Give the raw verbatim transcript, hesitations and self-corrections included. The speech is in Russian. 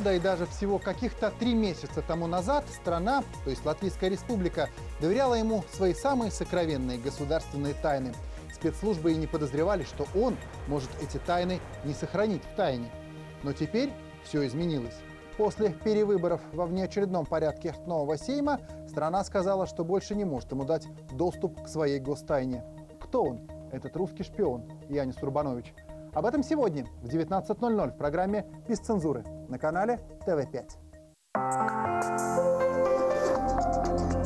года, и даже всего каких-то три месяца тому назад страна, то есть Латвийская Республика, доверяла ему свои самые сокровенные государственные тайны. Спецслужбы и не подозревали, что он может эти тайны не сохранить в тайне. Но теперь все изменилось. После перевыборов во внеочередном порядке нового Сейма страна сказала, что больше не может ему дать доступ к своей гостайне. Кто он, этот русский шпион Янис Урбанович? Об этом сегодня в девятнадцать ноль ноль в программе «Без цензуры» на канале тэ вэ пять.